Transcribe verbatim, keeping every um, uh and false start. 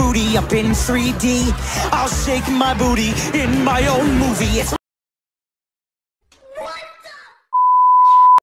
booty up in three D. I'll shake my booty in my own movie. It's